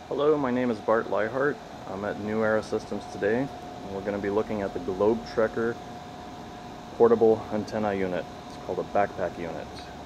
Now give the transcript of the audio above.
Hello, my name is Bart Leichardt. I'm at New Era Systems today, and we're going to be looking at the Globetrekker portable antenna unit. It's called a backpack unit.